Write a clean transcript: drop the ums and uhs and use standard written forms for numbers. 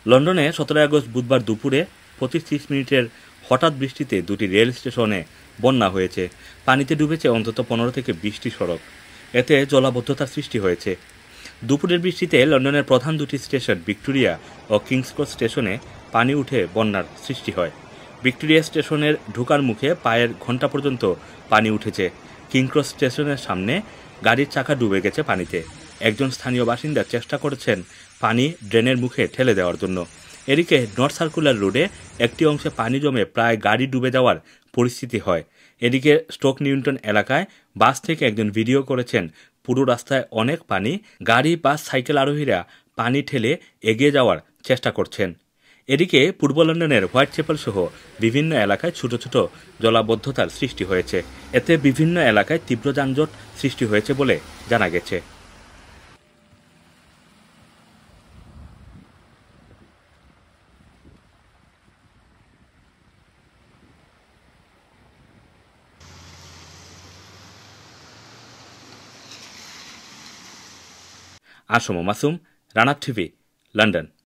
লন্ডনে 17 আগস্ট বুধবার দুপুরে 25-30 মিনিটের হঠাৎ বৃষ্টিতে দুটি রেল স্টেশনে বন্যা হয়েছে। পানিতে ডুবেছে অন্তত 15 থেকে 20টি সড়ক। এতে জলাবদ্ধতার সৃষ্টি হয়েছে। দুপুরের বৃষ্টিতে লন্ডনের প্রধান দুটি স্টেশন ভিক্টোরিয়া ও কিংস ক্রস স্টেশনে পানি উঠে বন্যার সৃষ্টি হয়। ভিক্টোরিয়া স্টেশনের ঢোকার মুখে পায়ের ঘণ্টা পর্যন্ত পানি উঠেছে। কিং ক্রস স্টেশনের সামনে গাড়ির চাকা ডুবে গেছে পানিতে। একজন স্থানীয় বাসিন্দা চেষ্টা করেছেন পানি ড্রেনের মুখে ঠেলে দেওয়ার জন্য। এদিকে নর্থ সার্কুলার রোডে একটি অংশে পানি জমে প্রায় গাড়ি ডুবে যাওয়ার পরিস্থিতি হয়। এদিকে স্টোক নিউটন এলাকায় বাস থেকে একজন ভিডিও করেছেন পুরো রাস্তায় অনেক পানি, গাড়ি বাস সাইকেল আরোহীরা পানি ঠেলে এগিয়ে যাওয়ার চেষ্টা করছেন। এদিকে পূর্ব লন্ডনের হোয়াইট চ্যাপেল সহ বিভিন্ন এলাকায় ছোট ছোট জলাবদ্ধতার সৃষ্টি হয়েছে। এতে বিভিন্ন এলাকায় তীব্র যানজট সৃষ্টি হয়েছে বলে জানা গেছে। Assam Masum, Rana TV, London.